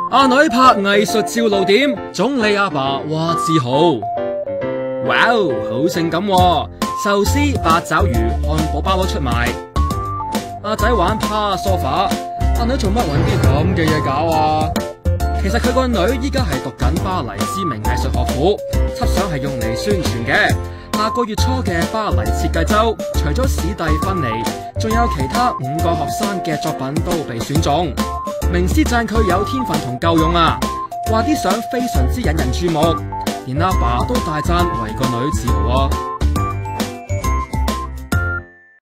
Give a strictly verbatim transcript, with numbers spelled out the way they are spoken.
阿女拍藝術照露點，總理阿爸話自豪。哇哦，好性感喎！壽司、八爪魚、漢堡包都出賣。阿仔玩趴梳化，阿女做乜搵啲咁嘅嘢搞啊？其實佢個女依家係讀緊巴黎知名藝術學府，輯相係用嚟宣傳嘅。下個月初嘅巴黎設計周，除咗史蒂芬妮，仲有其他五個學生嘅作品都被選中。名師讚佢有天分同夠用啊，話啲相非常之引人注目，連阿爸都大讚為個女自豪啊！